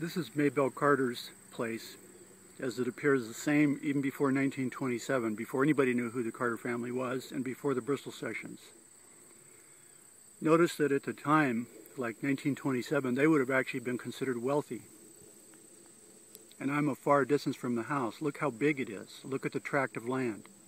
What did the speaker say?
This is Maybelle Carter's place, as it appears the same even before 1927, before anybody knew who the Carter family was, and before the Bristol Sessions. Notice that at the time, like 1927, they would have actually been considered wealthy. And I'm a far distance from the house. Look how big it is. Look at the tract of land.